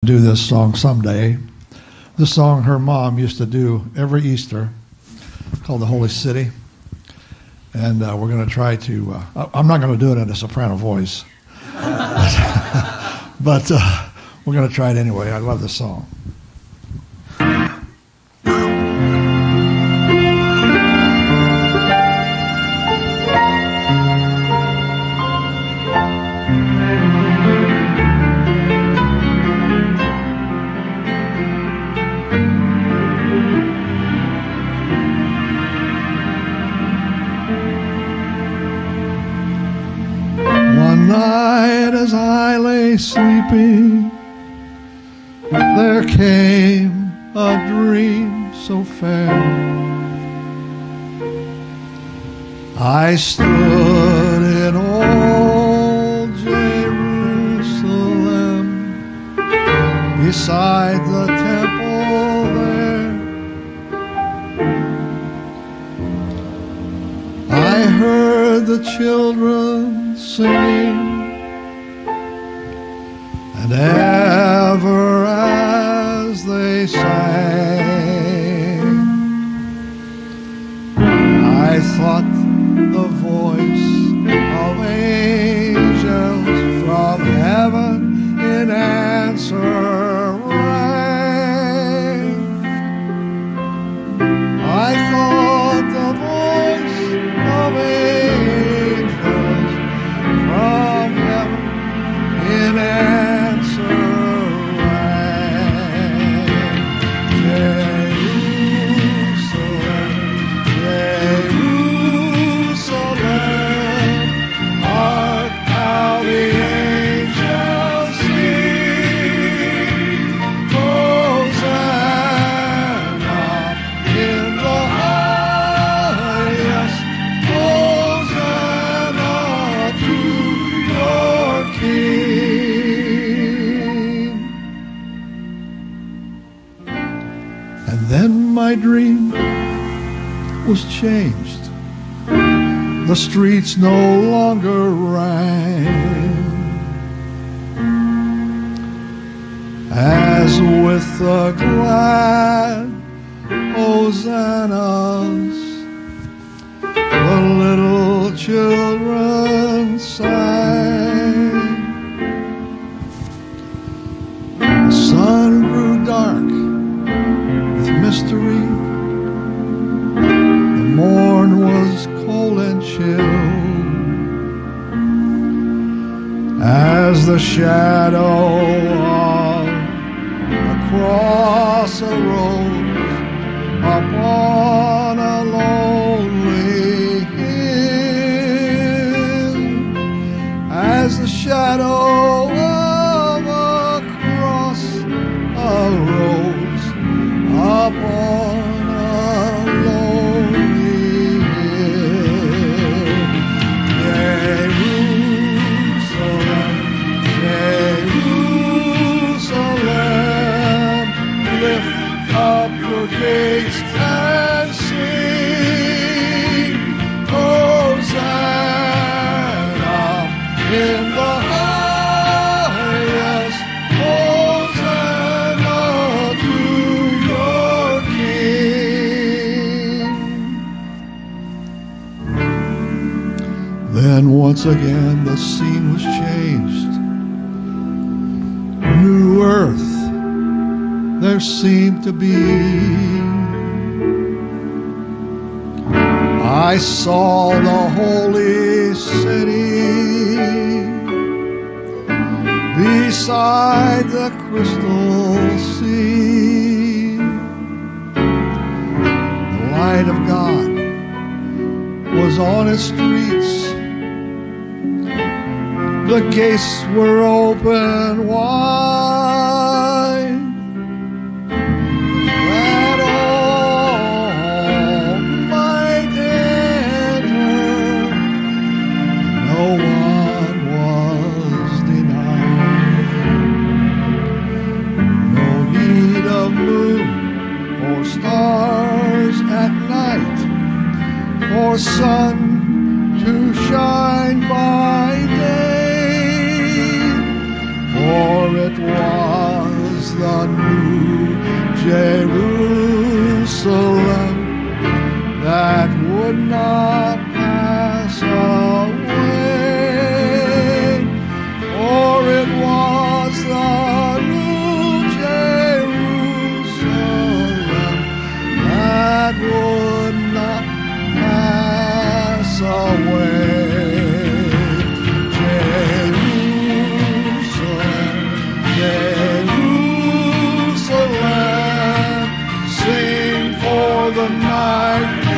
do this song someday. This song her mom used to do every Easter, called The Holy City. And we're going to try to, I'm not going to do it in a soprano voice, but we're going to try it anyway. I love this song. Night as I lay sleeping, there came a dream so fair. I stood in old Jerusalem, beside the temple there. I heard the children singing, and ever as they sang, I thought the voice of angels from heaven in answer rang. I thought the voice of angels from heaven in answer rang. Jerusalem, Jerusalem, art thou the angels sing? Hosanna in the highest, Hosanna to your King. And then my dream was changed. The streets no longer rang as with the glad hosannas the little children sang. The sun grew dark with mystery. The morn was cold and chill, as the shadow of a cross arose upon a lonely hill, as the shadow of a cross arose upon a lonely hill. Jerusalem, Jerusalem, lift up your gates and sing, Hosanna in the highest, Hosanna to your King. Then once again the scene was changed. New earth there seemed to be. I saw the holy city beside the crystal sea. The light of God was on its streets. The gates were open wide, that all might enter. No one was denied. No need of moon or stars at night, or sun to shine by day. For it was Jerusalem that would not pass away, for it was the new Jerusalem that would not pass away. Jerusalem, Jerusalem, sing for the night